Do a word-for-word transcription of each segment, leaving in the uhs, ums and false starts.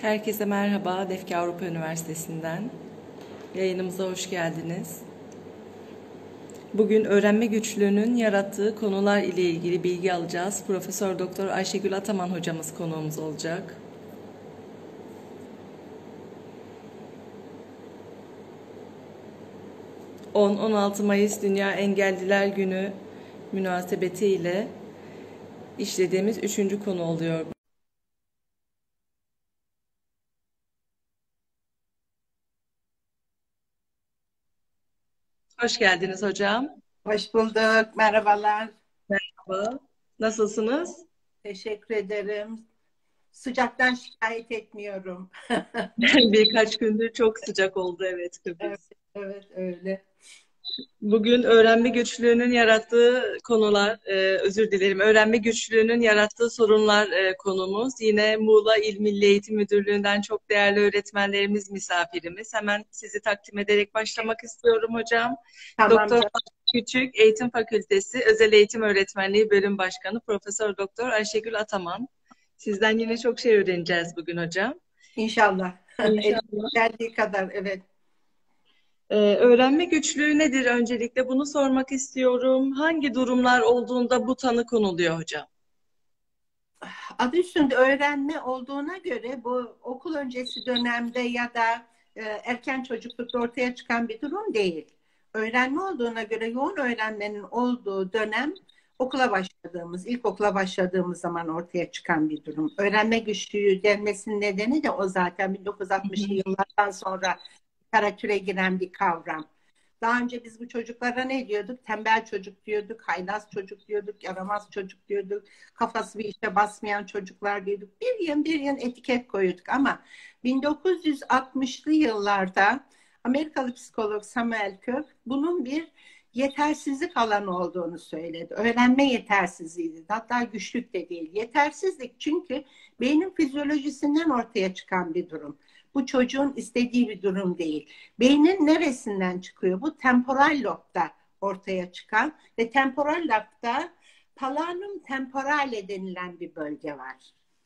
Herkese merhaba, Defki Avrupa Üniversitesi'nden. Yayınımıza hoş geldiniz. Bugün öğrenme güçlüğünün yarattığı konular ile ilgili bilgi alacağız. Profesör Doktor Ayşegül Ataman hocamız konuğumuz olacak. on on altı Mayıs Dünya Engelliler Günü münasebetiyle işlediğimiz üçüncü konu oluyor. Hoş geldiniz hocam. Hoş bulduk. Merhabalar. Merhaba. Nasılsınız? Teşekkür ederim. Sıcaktan şikayet etmiyorum. Birkaç gündür çok sıcak oldu, evet, Evet, Kıbrıs. evet öyle. Bugün öğrenme güçlüğünün yarattığı konular, e, özür dilerim, öğrenme güçlüğünün yarattığı sorunlar e, konumuz. Yine Muğla İl Milli Eğitim Müdürlüğü'nden çok değerli öğretmenlerimiz misafirimiz. Hemen sizi takdim ederek başlamak istiyorum hocam. Tamam Doktor canım. Küçük, Eğitim Fakültesi Özel Eğitim Öğretmenliği Bölüm Başkanı Profesör Doktor Ayşegül Ataman. Sizden yine çok şey öğreneceğiz bugün hocam. İnşallah. Elimden İnşallah. geldiği kadar evet. Ee, öğrenme güçlüğü nedir öncelikle? Bunu sormak istiyorum. Hangi durumlar olduğunda bu tanı konuluyor hocam? Adı üstünde öğrenme olduğuna göre bu okul öncesi dönemde ya da e, erken çocuklukta ortaya çıkan bir durum değil. Öğrenme olduğuna göre yoğun öğrenmenin olduğu dönem okula başladığımız, ilkokula başladığımız zaman ortaya çıkan bir durum. Öğrenme güçlüğü denmesinin nedeni de o zaten bin dokuz yüz Hı altmışlı hı. yıllardan sonra literatüre giren bir kavram. Daha önce biz bu çocuklara ne diyorduk? Tembel çocuk diyorduk, haylaz çocuk diyorduk, yaramaz çocuk diyorduk, kafası bir işe basmayan çocuklar diyorduk. Bir yıl bir yıl etiket koyuyorduk ama bin dokuz yüz altmışlı yıllarda Amerikalı psikolog Samuel Kirk bunun bir yetersizlik alanı olduğunu söyledi. Öğrenme yetersizliğiydi. Hatta güçlük de değil. Yetersizlik çünkü beynin fizyolojisinden ortaya çıkan bir durum. Bu çocuğun istediği bir durum değil. Beynin neresinden çıkıyor? Bu temporal lobda ortaya çıkan ve temporal lobda talanum temporale denilen bir bölge var.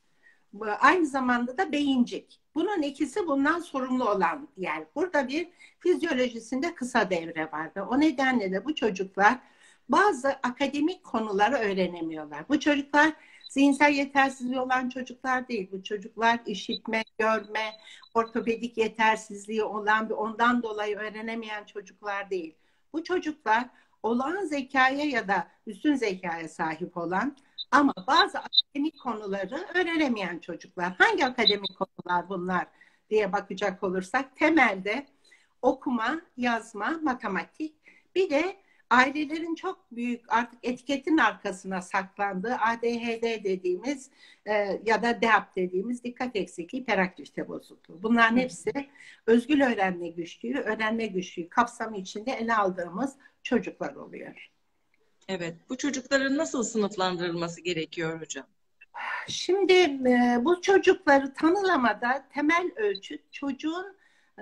Aynı zamanda da beyincik. Bunun ikisi bundan sorumlu olan yer. Burada bir fizyolojisinde kısa devre var ve o nedenle de bu çocuklar bazı akademik konuları öğrenemiyorlar. Bu çocuklar zihinsel yetersizliği olan çocuklar değil. Bu çocuklar işitme, görme, ortopedik yetersizliği olan ve ondan dolayı öğrenemeyen çocuklar değil. Bu çocuklar olağan zekaya ya da üstün zekaya sahip olan ama bazı akademik konuları öğrenemeyen çocuklar. Hangi akademik konular bunlar diye bakacak olursak temelde okuma, yazma, matematik, bir de ailelerin çok büyük artık etiketin arkasına saklandığı A D H D dediğimiz e, ya da D E A B dediğimiz dikkat eksikliği, hiperaktivite bozukluğu. Bunların hepsi özgül öğrenme güçlüğü, öğrenme güçlüğü kapsamı içinde ele aldığımız çocuklar oluyor. Evet, bu çocukların nasıl sınıflandırılması gerekiyor hocam? Şimdi e, bu çocukları tanılamada temel ölçüt çocuğun e,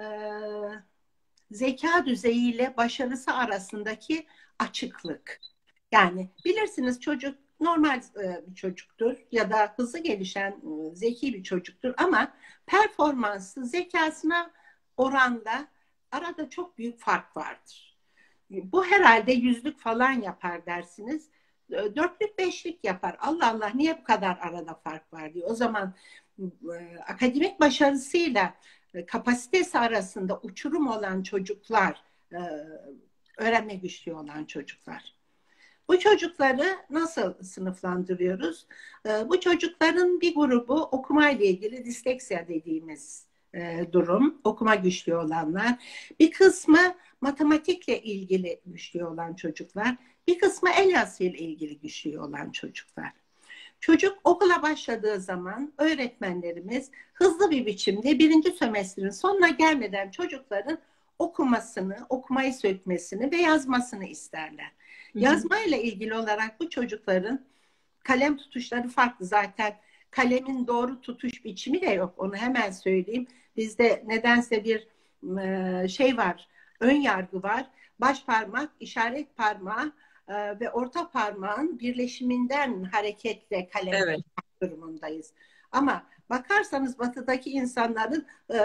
zeka düzeyiyle başarısı arasındaki açıklık. Yani bilirsiniz çocuk normal e, bir çocuktur ya da hızlı gelişen e, zeki bir çocuktur ama performansı zekasına oranda arada çok büyük fark vardır. Bu herhalde yüzlük falan yapar dersiniz. Dörtlük beşlik yapar. Allah Allah niye bu kadar arada fark var diyor. O zaman e, akademik başarısıyla e, kapasitesi arasında uçurum olan çocuklar, e, öğrenme güçlüğü olan çocuklar. Bu çocukları nasıl sınıflandırıyoruz? E, bu çocukların bir grubu okuma ile ilgili disleksiya dediğimiz e, durum, okuma güçlüğü olanlar. Bir kısmı matematikle ilgili güçlüğü olan çocuklar, bir kısmı el yazısıyla ilgili güçlüğü olan çocuklar. Çocuk okula başladığı zaman öğretmenlerimiz hızlı bir biçimde birinci sömestrin sonuna gelmeden çocukların okumasını, okumayı sökmesini ve yazmasını isterler. Hı hı. Yazmayla ilgili olarak bu çocukların kalem tutuşları farklı zaten. Kalemin doğru tutuş biçimi de yok. Onu hemen söyleyeyim. Bizde nedense bir e, şey var, ön yargı var. Baş parmak, işaret parmağı e, ve orta parmağın birleşiminden hareketle kalem Evet. tutmak durumundayız. Ama Bakarsanız batıdaki insanların e,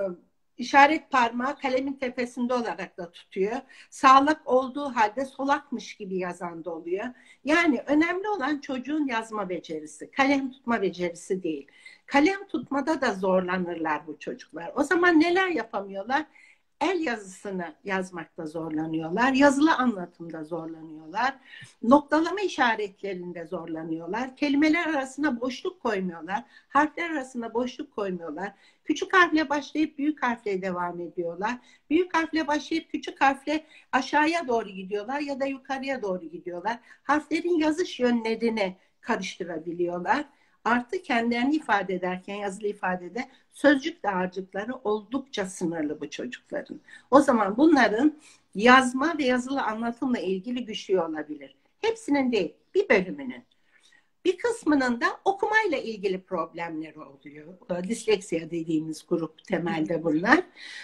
işaret parmağı kalemin tepesinde olarak da tutuyor. Sağlak olduğu halde solakmış gibi yazan da oluyor. Yani önemli olan çocuğun yazma becerisi, kalem tutma becerisi değil. Kalem tutmada da zorlanırlar bu çocuklar. O zaman neler yapamıyorlar? El yazısını yazmakta zorlanıyorlar. Yazılı anlatımda zorlanıyorlar. Noktalama işaretlerinde zorlanıyorlar. Kelimeler arasına boşluk koymuyorlar. Harfler arasına boşluk koymuyorlar. Küçük harfle başlayıp büyük harfle devam ediyorlar. Büyük harfle başlayıp küçük harfle aşağıya doğru gidiyorlar ya da yukarıya doğru gidiyorlar. Harflerin yazış yönlerini karıştırabiliyorlar. Artı kendilerini ifade ederken yazılı ifadede sözcük dağarcıkları oldukça sınırlı bu çocukların. O zaman bunların yazma ve yazılı anlatımla ilgili güçlüğü olabilir. Hepsinin değil, bir bölümünün. Bir kısmının da okumayla ilgili problemleri oluyor. Disleksiya dediğimiz grup temelde bunlar.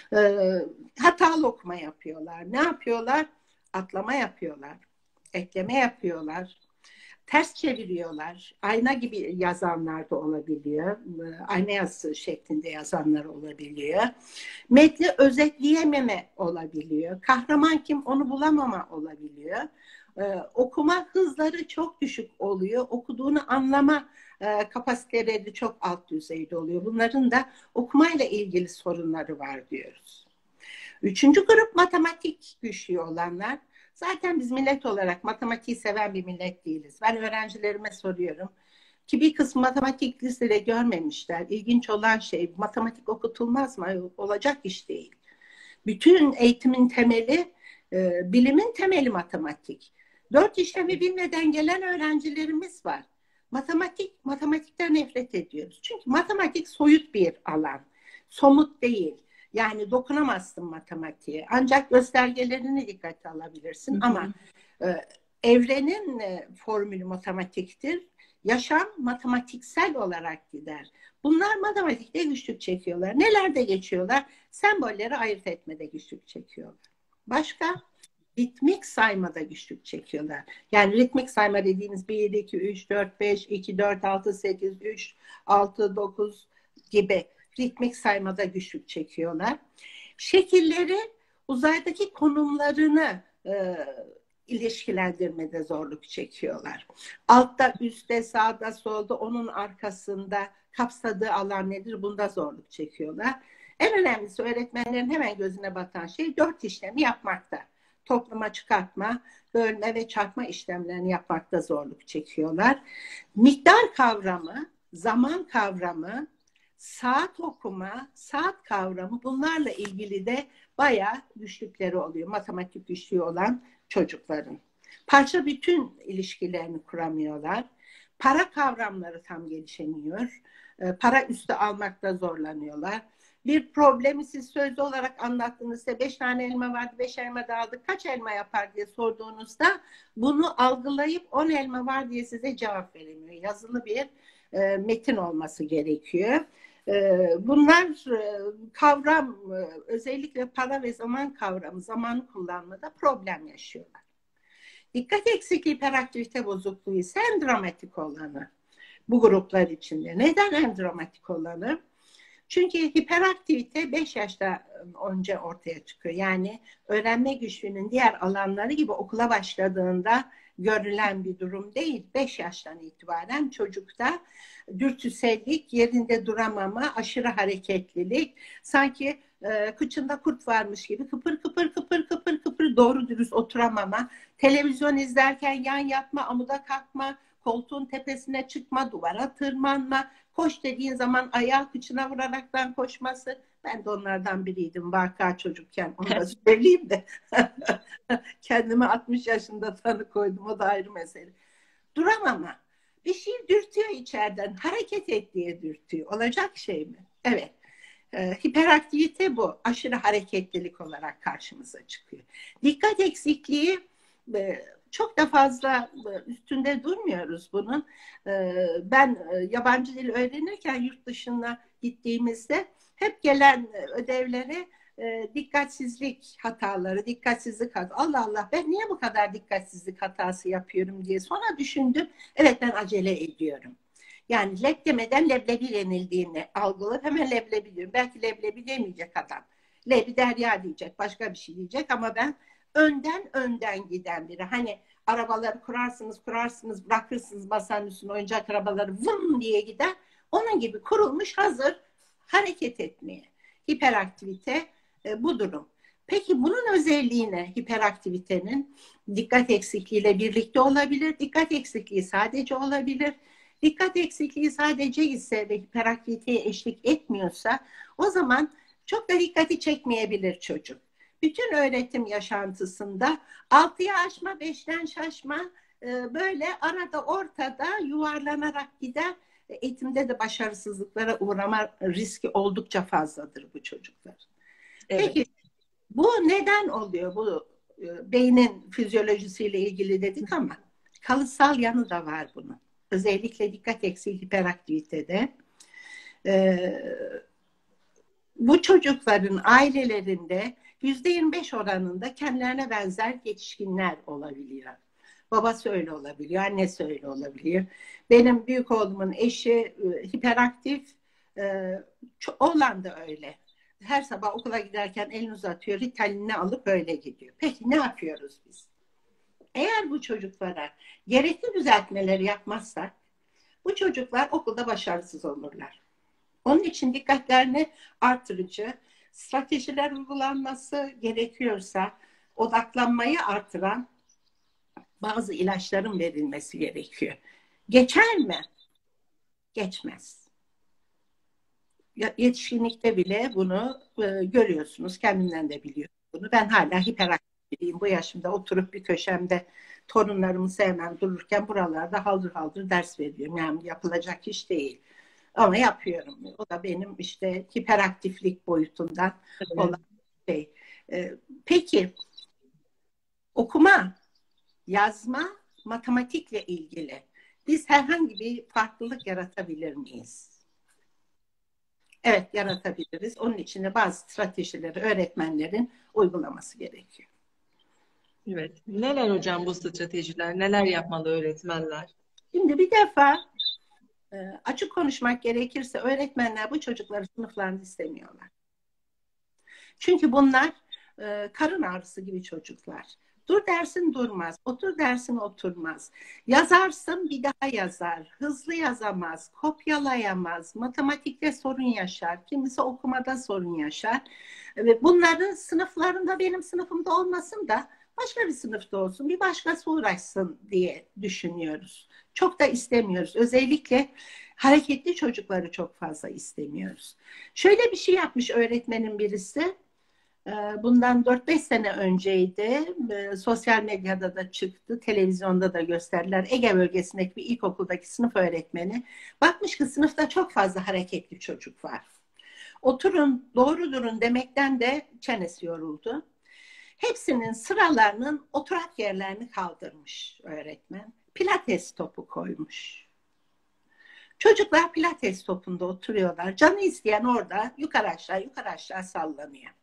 Ee, hatalı okuma yapıyorlar. Ne yapıyorlar? Atlama yapıyorlar. Ekleme yapıyorlar. Ters çeviriyorlar. Ayna gibi yazanlar da olabiliyor. Ayna yazısı şeklinde yazanlar olabiliyor. Metni özetleyememe olabiliyor. Kahraman kim onu bulamama olabiliyor. Ee, okuma hızları çok düşük oluyor. Okuduğunu anlama e, kapasiteleri çok alt düzeyde oluyor. Bunların da okumayla ilgili sorunları var diyoruz. Üçüncü grup matematik güçlüğü olanlar. Zaten biz millet olarak matematiği seven bir millet değiliz. Ben öğrencilerime soruyorum. Ki bir kısmı matematik lisede görmemişler. İlginç olan şey matematik okutulmaz mı? Olacak iş değil. Bütün eğitimin temeli, e, bilimin temeli matematik. Dört işlemi bilmeden gelen öğrencilerimiz var. Matematik, matematikten nefret ediyoruz. Çünkü matematik soyut bir alan. Somut değil. Yani dokunamazsın matematiğe. Ancak göstergelerini dikkate alabilirsin. Hı hı. Ama e, evrenin e, formülü matematiktir. Yaşam matematiksel olarak gider. Bunlar matematikte güçlük çekiyorlar. Nelerde geçiyorlar? Sembolleri ayırt etmede güçlük çekiyorlar. Başka? Ritmik saymada güçlük çekiyorlar. Yani ritmik sayma dediğimiz bir, iki, üç, dört, beş, iki, dört, altı, sekiz, üç, altı, dokuz gibi ritmik saymada güçlük çekiyorlar. Şekilleri uzaydaki konumlarını e, ilişkilendirmede zorluk çekiyorlar. Altta, üstte, sağda, solda, onun arkasında kapsadığı alan nedir? Bunda zorluk çekiyorlar. En önemlisi öğretmenlerin hemen gözüne batan şey dört işlemi yapmakta. Toplama, çıkartma, bölme ve çarpma işlemlerini yapmakta zorluk çekiyorlar. Miktar kavramı, zaman kavramı, saat okuma, saat kavramı bunlarla ilgili de bayağı güçlükleri oluyor. Matematik güçlüğü olan çocukların. Parça bütün ilişkilerini kuramıyorlar. Para kavramları tam gelişemiyor. Para üstü almakta zorlanıyorlar. Bir problemi siz sözlü olarak anlattığınızda beş tane elma vardı, beş elma da aldık, kaç elma yapar diye sorduğunuzda bunu algılayıp on elma var diye size cevap veremiyor. Yazılı bir e, metin olması gerekiyor. E, bunlar e, kavram, e, özellikle para ve zaman kavramı, zamanı kullanmada problem yaşıyorlar. Dikkat eksikliği, hiperaktivite bozukluğu ise en dramatik olanı bu gruplar içinde. Neden en dramatik olanı? Çünkü hiperaktivite beş yaşta önce ortaya çıkıyor. Yani öğrenme güçlüğünün diğer alanları gibi okula başladığında görülen bir durum değil. beş yaştan itibaren çocukta dürtüsellik, yerinde duramama, aşırı hareketlilik, sanki e, kıçında kurt varmış gibi kıpır kıpır kıpır kıpır kıpır doğru dürüst oturamama, televizyon izlerken yan yatma, amuda kalkma, koltuğun tepesine çıkma, duvara tırmanma, koş dediğin zaman ayağı kıçına vuraraktan koşması. Ben de onlardan biriydim vaka çocukken, onu da söyleyeyim de. Kendime altmış yaşında tanı koydum, o da ayrı mesele. Duramama. Bir şey dürtüyor içeriden, hareket et diye dürtüyor. Olacak şey mi? Evet. Ee, hiperaktivite bu. Aşırı hareketlilik olarak karşımıza çıkıyor. Dikkat eksikliği e, çok da fazla üstünde durmuyoruz bunun. Ben yabancı dil öğrenirken yurt dışına gittiğimizde hep gelen ödevlere dikkatsizlik hataları, dikkatsizlik hatası. Allah Allah, ben niye bu kadar dikkatsizlik hatası yapıyorum diye sonra düşündüm. Evet, ben acele ediyorum. Yani leb demeden leblebi yenildiğini algılar. Hemen leblebi diyorum. Belki leblebi demeyecek adam. Lebi derya diyecek. Başka bir şey diyecek ama ben önden önden giden biri. Hani arabaları kurarsınız kurarsınız bırakırsınız masanın üstüne oyuncak arabaları vım diye gider. Onun gibi kurulmuş hazır hareket etmeye. Hiperaktivite e, bu durum. Peki bunun özelliği ne? Hiperaktivitenin dikkat eksikliğiyle birlikte olabilir. Dikkat eksikliği sadece olabilir. Dikkat eksikliği sadece ise ve hiperaktiviteye eşlik etmiyorsa o zaman çok da dikkati çekmeyebilir çocuk. Bütün öğretim yaşantısında altıya aşma, beşten şaşma böyle arada ortada yuvarlanarak gider. Eğitimde de başarısızlıklara uğrama riski oldukça fazladır bu çocuklar. Evet. Peki bu neden oluyor? Bu beynin fizyolojisiyle ilgili dedik ama kalıtsal yanı da var bunun. Özellikle dikkat eksikliği hiperaktivitede. Ee, bu çocukların ailelerinde yüzde yirmi beş oranında kendilerine benzer yetişkinler olabiliyor. Babası öyle olabiliyor, annesi öyle olabiliyor. Benim büyük oğlumun eşi e, hiperaktif, e, oğlan da öyle. Her sabah okula giderken elini uzatıyor, Ritalin'ini alıp öyle gidiyor. Peki ne yapıyoruz biz? Eğer bu çocuklara gerekli düzeltmeleri yapmazsak, bu çocuklar okulda başarısız olurlar. Onun için dikkatlerini artırıcı stratejiler uygulanması gerekiyorsa odaklanmayı artıran bazı ilaçların verilmesi gerekiyor. Geçer mi? Geçmez. Yetişkinlikte bile bunu e, görüyorsunuz. Kendimden de biliyorum bunu. Ben hala hiperaktifliyim. Bu yaşımda oturup bir köşemde torunlarımı sevmem dururken buralarda haldır haldır ders veriyorum. Yani yapılacak iş değil. Ama yapıyorum. O da benim işte hiperaktiflik boyutundan evet. olan şey. Ee, peki okuma, yazma, matematikle ilgili biz herhangi bir farklılık yaratabilir miyiz? Evet, yaratabiliriz. Onun için de bazı stratejileri öğretmenlerin uygulaması gerekiyor. Evet. Neler hocam bu stratejiler? Neler yapmalı öğretmenler? Şimdi bir defa açık konuşmak gerekirse öğretmenler bu çocukları sınıflarında istemiyorlar. Çünkü bunlar e, karın ağrısı gibi çocuklar. Dur dersin durmaz, otur dersin oturmaz. Yazarsın bir daha yazar, hızlı yazamaz, kopyalayamaz, matematikte sorun yaşar, kimisi okumada sorun yaşar. Ve bunların sınıflarında benim sınıfımda olmasın da başka bir sınıfta olsun, bir başkası uğraşsın diye düşünüyoruz. Çok da istemiyoruz. Özellikle hareketli çocukları çok fazla istemiyoruz. Şöyle bir şey yapmış öğretmenin birisi. Bundan dört beş sene önceydi. Sosyal medyada da çıktı. Televizyonda da gösterdiler. Ege bölgesindeki bir ilkokuldaki sınıf öğretmeni. Bakmış ki sınıfta çok fazla hareketli çocuk var. Oturun, doğru durun demekten de çenesi yoruldu. Hepsinin sıralarının oturak yerlerini kaldırmış öğretmen. Pilates topu koymuş. Çocuklar pilates topunda oturuyorlar. Canı isteyen orada yukarı aşağı yukarı aşağı sallanıyor.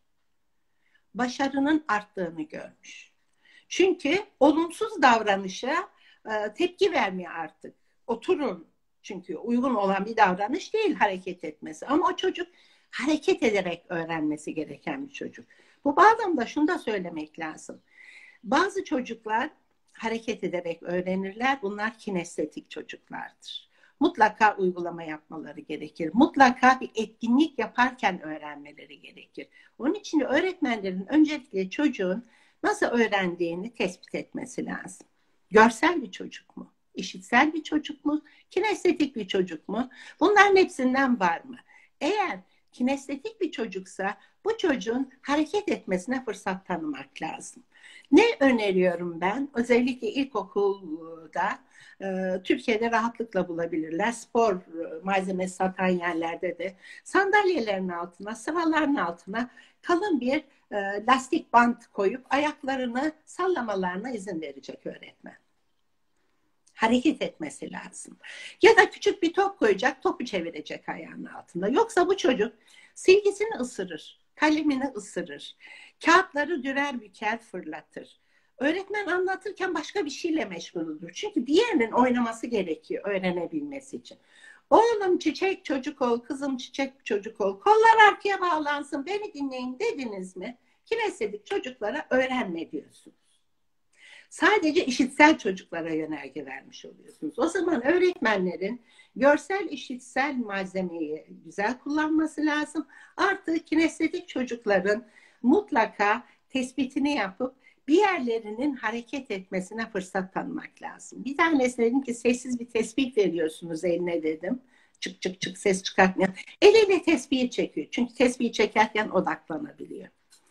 Başarının arttığını görmüş. Çünkü olumsuz davranışa e, tepki vermiyor artık. Oturun. Çünkü uygun olan bir davranış değil hareket etmesi. Ama o çocuk hareket ederek öğrenmesi gereken bir çocuk. Bu bağlamda şunu da söylemek lazım. Bazı çocuklar hareket ederek öğrenirler. Bunlar kinestetik çocuklardır. Mutlaka uygulama yapmaları gerekir. Mutlaka bir etkinlik yaparken öğrenmeleri gerekir. Onun için öğretmenlerin öncelikle çocuğun nasıl öğrendiğini tespit etmesi lazım. Görsel bir çocuk mu? İşitsel bir çocuk mu? Kinestetik bir çocuk mu? Bunların hepsinden var mı? Eğer kinestetik bir çocuksa bu çocuğun hareket etmesine fırsat tanımak lazım. Ne öneriyorum ben? Özellikle ilkokulda e, Türkiye'de rahatlıkla bulabilirler. Spor malzemesi satan yerlerde de sandalyelerin altına, sıraların altına kalın bir e, lastik bant koyup ayaklarını sallamalarına izin verecek öğretmen. Hareket etmesi lazım. Ya da küçük bir top koyacak, topu çevirecek ayağının altında. Yoksa bu çocuk silgisini ısırır, kalemini ısırır, kağıtları dürer büker fırlatır. Öğretmen anlatırken başka bir şeyle meşgul olur. Çünkü bir yerinin oynaması gerekiyor öğrenebilmesi için. Oğlum çiçek çocuk ol, kızım çiçek çocuk ol. Kollar arkaya bağlansın, beni dinleyin dediniz mi? Kinestetik çocuklara öğrenme diyorsunuz. Sadece işitsel çocuklara yönerge vermiş oluyorsunuz. O zaman öğretmenlerin görsel işitsel malzemeyi güzel kullanması lazım. Artı kinestetik çocukların mutlaka tespitini yapıp bir yerlerinin hareket etmesine fırsat tanımak lazım. Bir tanesi dedim ki sessiz bir tespih veriyorsunuz eline dedim. Çık çık çık ses çıkartmıyor. Eliyle tespihi çekiyor. Çünkü tespihi çekerken odaklanabiliyor.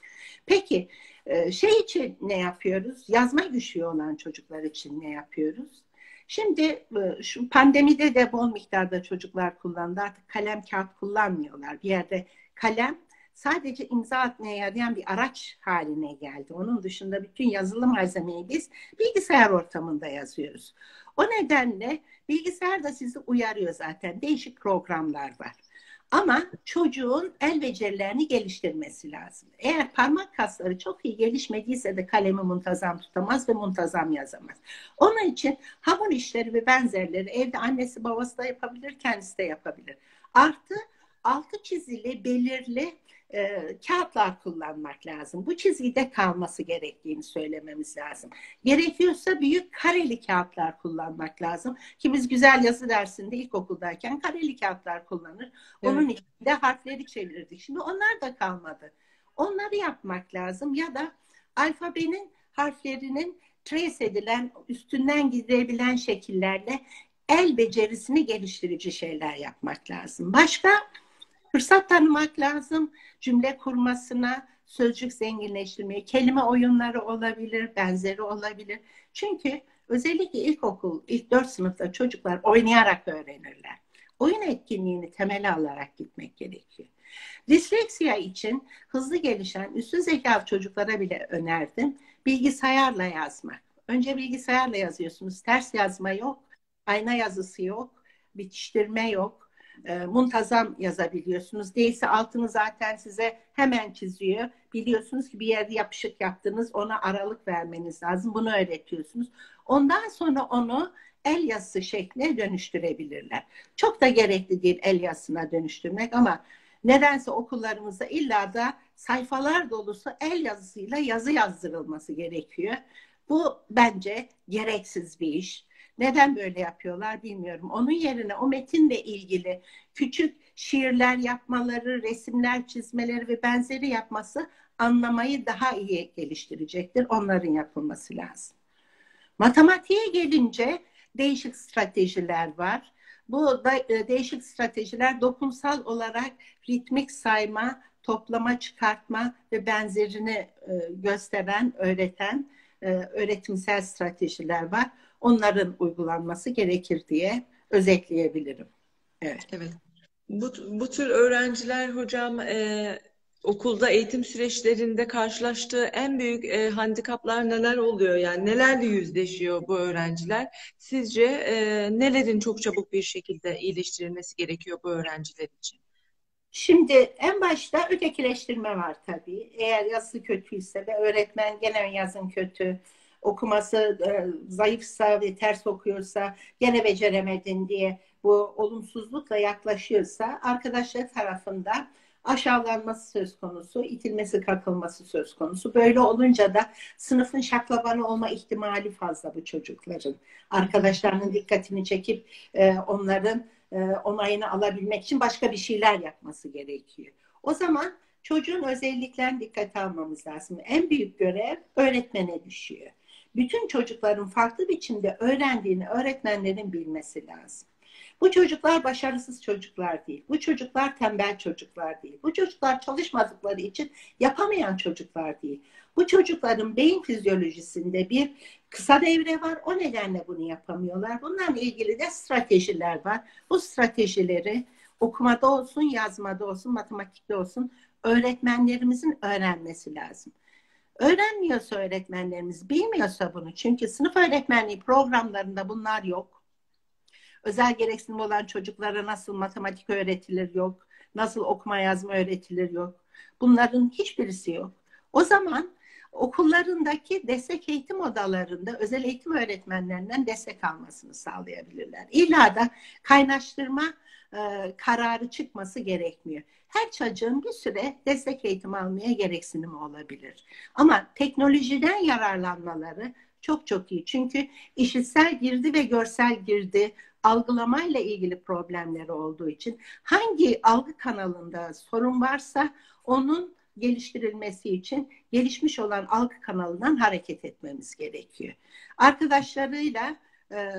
Peki şey için ne yapıyoruz? Yazma güçlüğü olan çocuklar için ne yapıyoruz? Şimdi şu pandemide de bol miktarda çocuklar kullandı. Artık kalem kağıt kullanmıyorlar. Bir yerde kalem sadece imza atmaya yarayan bir araç haline geldi. Onun dışında bütün yazılı malzemeyi biz bilgisayar ortamında yazıyoruz. O nedenle bilgisayar da sizi uyarıyor zaten. Değişik programlar var. Ama çocuğun el becerilerini geliştirmesi lazım. Eğer parmak kasları çok iyi gelişmediyse de kalemi muntazam tutamaz ve muntazam yazamaz. Onun için hamur işleri ve benzerleri evde annesi babası da yapabilir, kendisi de yapabilir. Artı altı çizili belirli e, kağıtlar kullanmak lazım. Bu çizgide kalması gerektiğini söylememiz lazım. Gerekiyorsa büyük kareli kağıtlar kullanmak lazım. Ki biz güzel yazı dersinde ilkokuldayken kareli kağıtlar kullanır. Onun evet. içinde harfleri çevirirdik. Şimdi onlar da kalmadı. Onları yapmak lazım ya da alfabenin harflerinin trace edilen, üstünden gidebilen şekillerle el becerisini geliştirici şeyler yapmak lazım. Başka fırsat tanımak lazım. Cümle kurmasına, sözcük zenginleştirmeye, kelime oyunları olabilir, benzeri olabilir. Çünkü özellikle ilkokul, ilk dört sınıfta çocuklar oynayarak öğrenirler. Oyun etkinliğini temele alarak gitmek gerekiyor. Disleksiya için hızlı gelişen, üstün zekalı çocuklara bile önerdim. Bilgisayarla yazmak. Önce bilgisayarla yazıyorsunuz. Ters yazma yok, ayna yazısı yok, bitiştirme yok. E, muntazam yazabiliyorsunuz. Değilse altını zaten size hemen çiziyor. Biliyorsunuz ki bir yerde yapışık yaptınız, ona aralık vermeniz lazım. Bunu öğretiyorsunuz. Ondan sonra onu el yazısı şekline dönüştürebilirler. Çok da gerekli değil el yazısına dönüştürmek ama nedense okullarımızda illa da sayfalar dolusu el yazısıyla yazı yazdırılması gerekiyor. Bu bence gereksiz bir iş. Neden böyle yapıyorlar bilmiyorum. Onun yerine o metinle ilgili küçük şiirler yapmaları, resimler çizmeleri ve benzeri yapması anlamayı daha iyi geliştirecektir. Onların yapılması lazım. Matematiğe gelince değişik stratejiler var. Bu da, değişik stratejiler dokunsal olarak ritmik sayma, toplama, çıkartma ve benzerini gösteren, öğreten öğretimsel stratejiler var. Onların uygulanması gerekir diye özetleyebilirim. Evet. Evet. Bu, bu tür öğrenciler hocam e, okulda eğitim süreçlerinde karşılaştığı en büyük e, handikaplar neler oluyor? Yani nelerle yüzleşiyor bu öğrenciler? Sizce e, nelerin çok çabuk bir şekilde iyileştirilmesi gerekiyor bu öğrenciler için? Şimdi en başta ötekileştirme var tabii. Eğer yazısı kötüyse ve öğretmen gene yazın kötü, okuması e, zayıfsa ve ters okuyorsa gene beceremedin diye bu olumsuzlukla yaklaşıyorsa arkadaşlar tarafından aşağılanması söz konusu, itilmesi, kakılması söz konusu. Böyle olunca da sınıfın şaklabanı olma ihtimali fazla bu çocukların. Arkadaşlarının dikkatini çekip e, onların e, onayını alabilmek için başka bir şeyler yapması gerekiyor. O zaman çocuğun özelliklerini dikkate almamız lazım. En büyük görev öğretmene düşüyor. Bütün çocukların farklı biçimde öğrendiğini öğretmenlerin bilmesi lazım. Bu çocuklar başarısız çocuklar değil. Bu çocuklar tembel çocuklar değil. Bu çocuklar çalışmadıkları için yapamayan çocuklar değil. Bu çocukların beyin fizyolojisinde bir kısa devre var. O nedenle bunu yapamıyorlar. Bunlarla ilgili de stratejiler var. Bu stratejileri okumada olsun, yazmada olsun, matematikte olsun öğretmenlerimizin öğrenmesi lazım. Öğrenmiyorsa öğretmenlerimiz, bilmiyorsa bunu, çünkü sınıf öğretmenliği programlarında bunlar yok. Özel gereksinim olan çocuklara nasıl matematik öğretilir yok, nasıl okuma yazma öğretilir yok. Bunların hiçbirisi yok. O zaman okullarındaki destek eğitim odalarında özel eğitim öğretmenlerinden destek almasını sağlayabilirler. İlla da kaynaştırma e, kararı çıkması gerekmiyor. Her çocuğun bir süre destek eğitim almaya gereksinimi olabilir. Ama teknolojiden yararlanmaları çok çok iyi. Çünkü işitsel girdi ve görsel girdi algılamayla ilgili problemleri olduğu için hangi algı kanalında sorun varsa onun geliştirilmesi için gelişmiş olan algı kanalından hareket etmemiz gerekiyor. Arkadaşlarıyla e,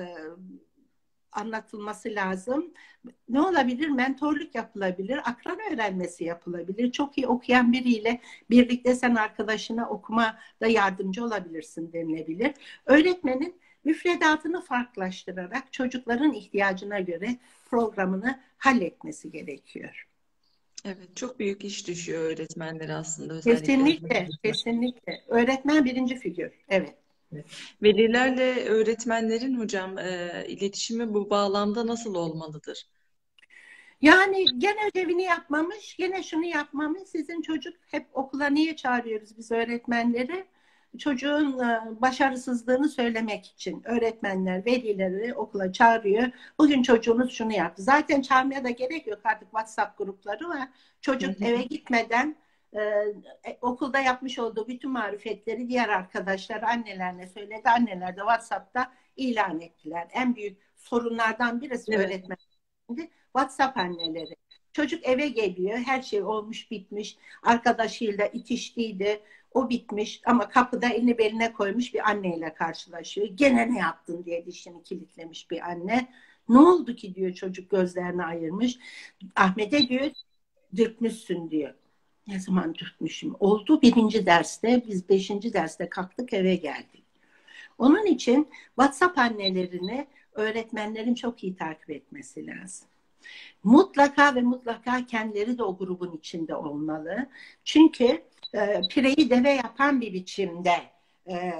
anlatılması lazım. Ne olabilir? Mentorluk yapılabilir, akran öğrenmesi yapılabilir. Çok iyi okuyan biriyle birlikte sen arkadaşına okumada yardımcı olabilirsin denilebilir. Öğretmenin müfredatını farklılaştırarak çocukların ihtiyacına göre programını halletmesi gerekiyor. Evet, çok büyük iş düşüyor öğretmenlere aslında, özellikle. Kesinlikle, kesinlikle. Öğretmen birinci figür, evet. Velilerle öğretmenlerin hocam e, iletişimi bu bağlamda nasıl olmalıdır? Yani gene ödevini yapmamış, gene şunu yapmamış. Sizin çocuk hep okula niye çağırıyoruz biz öğretmenleri? Çocuğun başarısızlığını söylemek için öğretmenler, velileri okula çağırıyor. Bugün çocuğunuz şunu yaptı. Zaten çağırmaya da gerek yok, artık WhatsApp grupları var. Çocuk eve gitmeden e, okulda yapmış olduğu bütün marifetleri diğer arkadaşlar annelerine söyledi. Anneler de WhatsApp'ta ilan ettiler. En büyük sorunlardan birisi Evet. öğretmen. WhatsApp anneleri. Çocuk eve geliyor, her şey olmuş bitmiş, arkadaşıyla itiştiydi, o bitmiş ama kapıda elini beline koymuş bir anneyle karşılaşıyor. Gene ne yaptın diye dişini kilitlemiş bir anne. Ne oldu ki diyor, çocuk gözlerini ayırmış. Ahmet'e diyor dürtmüşsün diyor. Ne zaman dürtmüşüm? Oldu birinci derste, biz beşinci derste kalktık eve geldik. Onun için WhatsApp annelerini öğretmenlerin çok iyi takip etmesi lazım. Mutlaka ve mutlaka kendileri de o grubun içinde olmalı. Çünkü e, pireyi deve yapan bir biçimde e,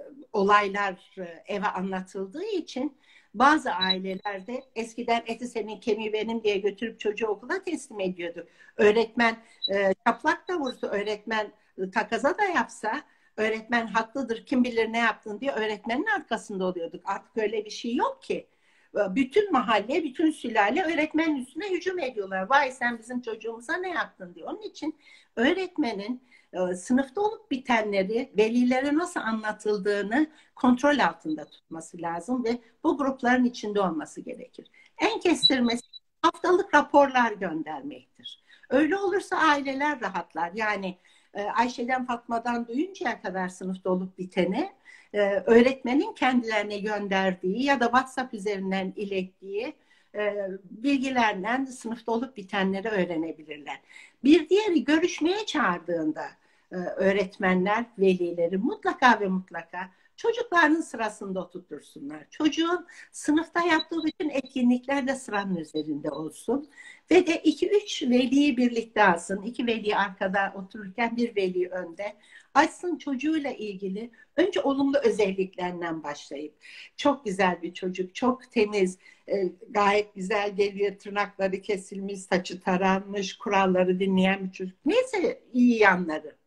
olaylar e, eve anlatıldığı için bazı ailelerde eskiden eti senin kemiği benim diye götürüp çocuğu okula teslim ediyordu. Öğretmen e, çaplak da vursa, öğretmen e, takaza da yapsa, öğretmen haklıdır kim bilir ne yaptın diye öğretmenin arkasında oluyorduk. Artık öyle bir şey yok ki. Bütün mahalle, bütün sülale öğretmenin üstüne hücum ediyorlar. Vay sen bizim çocuğumuza ne yaptın diye. Onun için öğretmenin e, sınıfta olup bitenleri velilere nasıl anlatıldığını kontrol altında tutması lazım ve bu grupların içinde olması gerekir. En kestirmesi haftalık raporlar göndermektir. Öyle olursa aileler rahatlar. Yani e, Ayşe'den Fatma'dan duyuncaya kadar sınıfta olup biteni Ee, öğretmenin kendilerine gönderdiği ya da WhatsApp üzerinden ilettiği e, bilgilerden sınıfta olup bitenleri öğrenebilirler. Bir diğeri görüşmeye çağırdığında e, öğretmenler, velileri mutlaka ve mutlaka çocukların sırasında oturtursunlar. Çocuğun sınıfta yaptığı bütün etkinlikler de sıranın üzerinde olsun. Ve de iki üç veliyi birlikte alsın. İki veli arkada otururken bir veli önde. Açsın çocuğuyla ilgili önce olumlu özelliklerinden başlayıp çok güzel bir çocuk, çok temiz, e, gayet güzel geliyor, tırnakları kesilmiş, saçı taranmış, kuralları dinleyen bir çocuk. Neyse iyi yanları.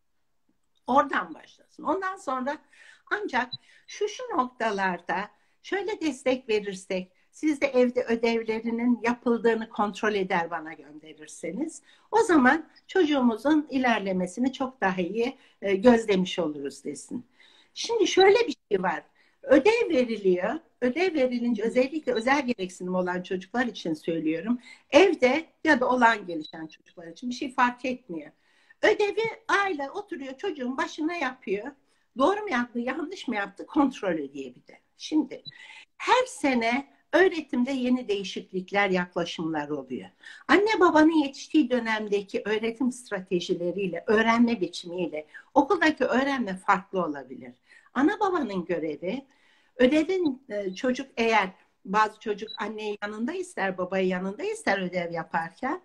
Oradan başlasın. Ondan sonra ancak şu şu noktalarda şöyle destek verirsek, siz de evde ödevlerinin yapıldığını kontrol eder bana gönderirseniz, o zaman çocuğumuzun ilerlemesini çok daha iyi e, gözlemiş oluruz desin. Şimdi şöyle bir şey var. Ödev veriliyor. Ödev verilince özellikle özel gereksinim olan çocuklar için söylüyorum. Evde ya da olan gelişen çocuklar için bir şey fark etmiyor. Ödevi aile oturuyor çocuğun başına yapıyor. Doğru mu yaptı, yanlış mı yaptı kontrol ediyor bir de. Şimdi her sene öğretimde yeni değişiklikler, yaklaşımlar oluyor. Anne babanın yetiştiği dönemdeki öğretim stratejileriyle, öğrenme biçimiyle okuldaki öğrenme farklı olabilir. Ana babanın görevi ödevin çocuk eğer bazı çocuk anneyi yanında ister, babayı yanında ister ödev yaparken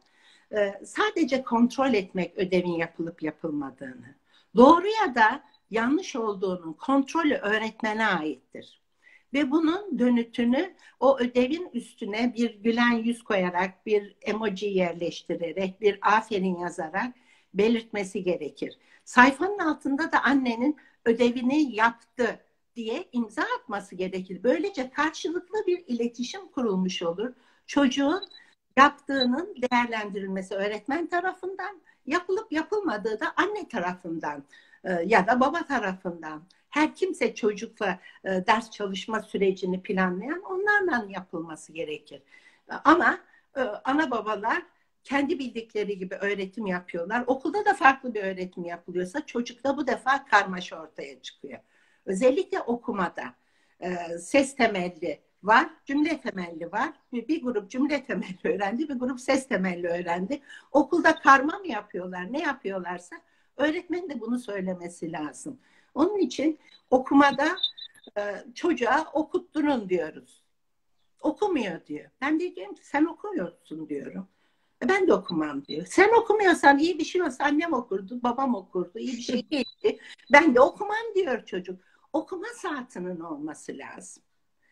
sadece kontrol etmek ödevin yapılıp yapılmadığını, doğru ya da yanlış olduğunun kontrolü öğretmene aittir. Ve bunun dönütünü o ödevin üstüne bir gülen yüz koyarak, bir emoji yerleştirerek, bir aferin yazarak belirtmesi gerekir. Sayfanın altında da annenin ödevini yaptı diye imza atması gerekir. Böylece karşılıklı bir iletişim kurulmuş olur. Çocuğun Yaptığının değerlendirilmesi öğretmen tarafından, yapılıp yapılmadığı da anne tarafından e, ya da baba tarafından. Her kimse çocukla e, ders çalışma sürecini planlayan onlarla yapılması gerekir. Ama e, ana babalar kendi bildikleri gibi öğretim yapıyorlar. Okulda da farklı bir öğretim yapılıyorsa çocukta bu defa karmaşa ortaya çıkıyor. Özellikle okumada e, ses temelli var, cümle temelli var. Bir, bir grup cümle temelli öğrendi, bir grup ses temelli öğrendi. Okulda karma mı yapıyorlar, ne yapıyorlarsa öğretmenin de bunu söylemesi lazım. Onun için okumada e, çocuğa okutturun diyoruz. Okumuyor diyor. Ben de diyorum ki sen okumuyorsun diyorum. E, ben de okumam diyor. Sen okumuyorsan iyi bir şey olsa annem okurdu, babam okurdu, iyi bir şey değildi. Ben de okumam diyor çocuk. Okuma saatinin olması lazım.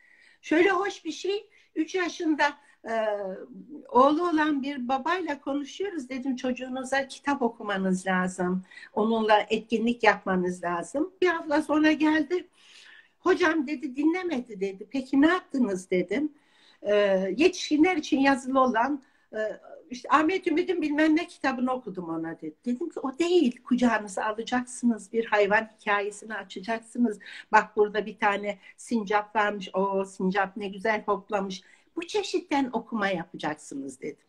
Şöyle hoş bir şey, üç yaşında e, oğlu olan bir babayla konuşuyoruz. Dedim çocuğunuza kitap okumanız lazım. Onunla etkinlik yapmanız lazım. Bir hafta sonra geldi. Hocam dedi dinlemedi dedi. Peki ne yaptınız dedim. E, yetişkinler için yazılı olan e, işte Ahmet Ümit'in bilmem ne kitabını okudum ona dedi. Dedim ki o değil. Kucağınıza alacaksınız. Bir hayvan hikayesini açacaksınız. Bak burada bir tane sincap varmış. O sincap ne güzel hoplamış. Bu çeşitten okuma yapacaksınız dedim.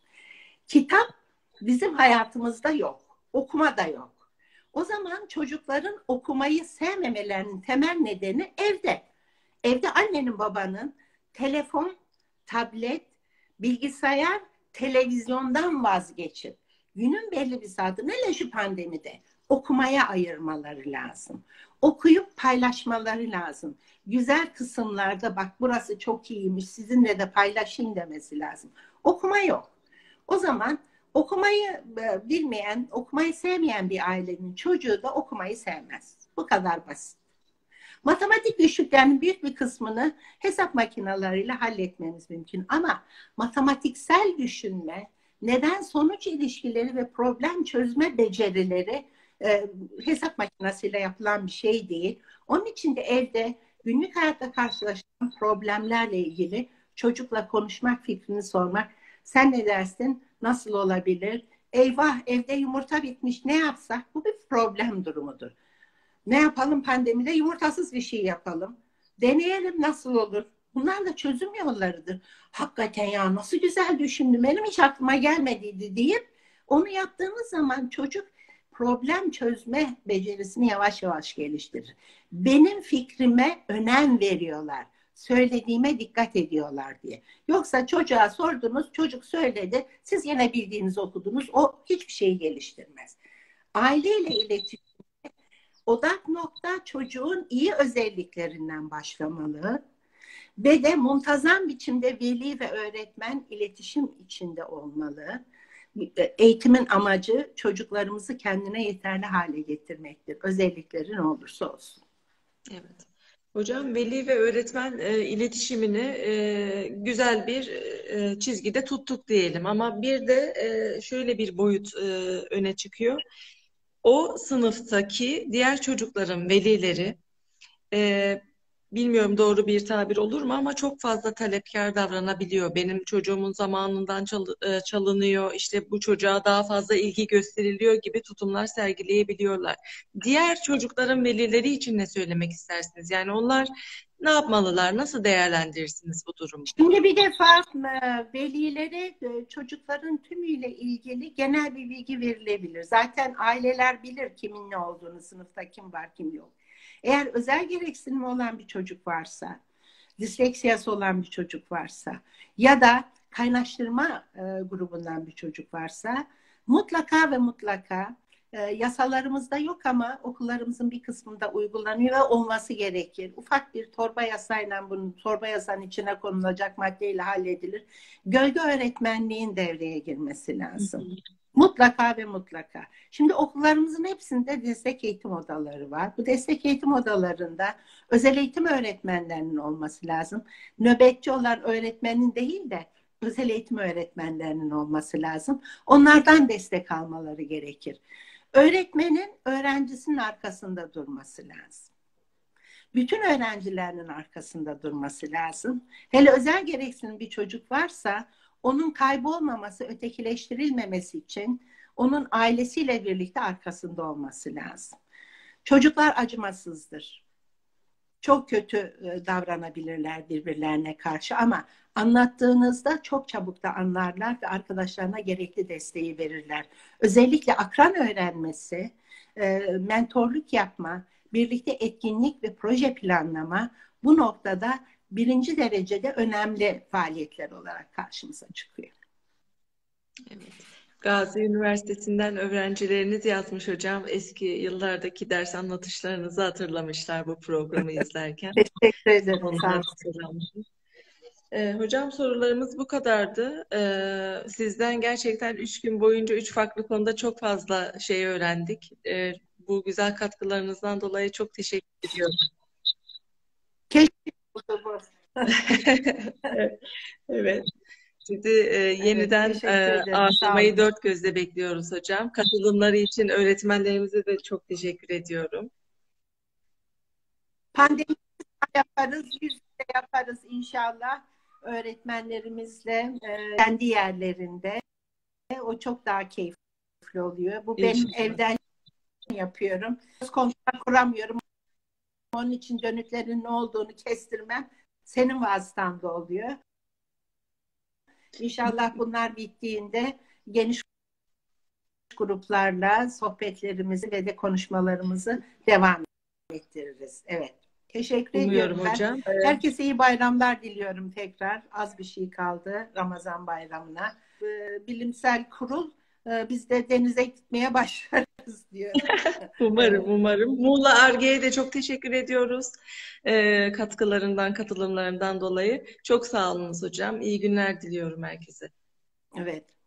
Kitap bizim hayatımızda yok. Okuma da yok. O zaman çocukların okumayı sevmemelerinin temel nedeni evde. Evde annenin babanın telefon, tablet, bilgisayar, televizyondan vazgeçip günün belli bir saatini, hele şu pandemide okumaya ayırmaları lazım. Okuyup paylaşmaları lazım. Güzel kısımlarda bak burası çok iyiymiş sizinle de paylaşayım demesi lazım. Okuma yok. O zaman okumayı bilmeyen, okumayı sevmeyen bir ailenin çocuğu da okumayı sevmez. Bu kadar basit. Matematik düşüklerinin büyük bir kısmını hesap makineleriyle halletmemiz mümkün. Ama matematiksel düşünme, neden sonuç ilişkileri ve problem çözme becerileri e, hesap makinesiyle yapılan bir şey değil. Onun için de evde günlük hayatta karşılaşılan problemlerle ilgili çocukla konuşmak, fikrini sormak. Sen ne dersin? Nasıl olabilir? Eyvah evde yumurta bitmiş ne yapsak? Bu bir problem durumudur. Ne yapalım pandemide? Yumurtasız bir şey yapalım. Deneyelim nasıl olur? Bunlar da çözüm yollarıdır. Hakikaten ya nasıl güzel düşündüm. Benim hiç aklıma gelmediydi deyip onu yaptığımız zaman çocuk problem çözme becerisini yavaş yavaş geliştirir. Benim fikrime önem veriyorlar. Söylediğime dikkat ediyorlar diye. Yoksa çocuğa sordunuz, çocuk söyledi. Siz yine bildiğinizi okudunuz. O hiçbir şeyi geliştirmez. Aileyle iletişim odak nokta çocuğun iyi özelliklerinden başlamalı ve de muntazam biçimde veli ve öğretmen iletişim içinde olmalı. Eğitimin amacı çocuklarımızı kendine yeterli hale getirmektir. Özellikleri ne olursa olsun. Evet. Hocam veli ve öğretmen e, iletişimini e, güzel bir e, çizgide tuttuk diyelim. Ama bir de e, şöyle bir boyut e, öne çıkıyor. O sınıftaki diğer çocukların velileri, e, bilmiyorum doğru bir tabir olur mu ama çok fazla talepkar davranabiliyor. Benim çocuğumun zamanından çal- e, çalınıyor, işte bu çocuğa daha fazla ilgi gösteriliyor gibi tutumlar sergileyebiliyorlar. Diğer çocukların velileri için ne söylemek istersiniz? Yani onlar ne yapmalılar, nasıl değerlendirirsiniz bu durumu? Şimdi bir defa e, velilere e, çocukların tümüyle ilgili genel bir bilgi verilebilir. Zaten aileler bilir kimin ne olduğunu, sınıfta kim var kim yok. Eğer özel gereksinimi olan bir çocuk varsa, disleksiyası olan bir çocuk varsa ya da kaynaştırma e, grubundan bir çocuk varsa mutlaka ve mutlaka e, yasalarımızda yok ama okullarımızın bir kısmında uygulanıyor ve olması gerekir. Ufak bir torba yasayla bunun torba yasanın içine konulacak maddeyle halledilir. Gölge öğretmenliğin devreye girmesi lazım. Mutlaka ve mutlaka. Şimdi okullarımızın hepsinde destek eğitim odaları var. Bu destek eğitim odalarında özel eğitim öğretmenlerinin olması lazım. Nöbetçi olan öğretmenin değil de özel eğitim öğretmenlerinin olması lazım. Onlardan destek almaları gerekir. Öğretmenin öğrencisinin arkasında durması lazım. bütün öğrencilerinin arkasında durması lazım. Hele özel gereksinim bir çocuk varsa onun kaybolmaması, ötekileştirilmemesi için onun ailesiyle birlikte arkasında olması lazım. Çocuklar acımasızdır. Çok kötü davranabilirler birbirlerine karşı ama anlattığınızda çok çabuk da anlarlar ve arkadaşlarına gerekli desteği verirler. Özellikle akran öğrenmesi, mentorluk yapma, birlikte etkinlik ve proje planlama bu noktada birinci derecede önemli faaliyetler olarak karşımıza çıkıyor. Evet. Gazi Üniversitesi'nden öğrencileriniz yazmış hocam. Eski yıllardaki ders anlatışlarınızı hatırlamışlar bu programı izlerken. Teşekkür ederim. Onlar Ee, hocam sorularımız bu kadardı. Ee, sizden gerçekten üç gün boyunca üç farklı konuda çok fazla şey öğrendik. Ee, bu güzel katkılarınızdan dolayı çok teşekkür ediyorum. Keşke. Evet. Sizi e, yeniden evet, e, ağırlamayı dört gözle bekliyoruz hocam. Katılımları için öğretmenlerimize de çok teşekkür ediyorum. Pandemi yaparız, yüz yüze yaparız inşallah öğretmenlerimizle e, kendi yerlerinde. O çok daha keyifli oluyor. Bu benim İnşallah. Evden yapıyorum. Kontak kuramıyorum. Onun için dönütlerin ne olduğunu kestirmem senin vasıtanda oluyor. İnşallah bunlar bittiğinde geniş gruplarla sohbetlerimizi ve de konuşmalarımızı devam ettiririz. Evet. Teşekkür Umuyorum ediyorum hocam. ben. Evet. Herkese iyi bayramlar diliyorum tekrar. Az bir şey kaldı Ramazan bayramına. Bilimsel kurul biz de denize gitmeye başlarız diyorum. Umarım, umarım. Muğla Ar-Ge'ye de çok teşekkür ediyoruz. Ee, katkılarından, katılımlarından dolayı. Çok sağ olunuz hocam. İyi günler diliyorum herkese. Evet.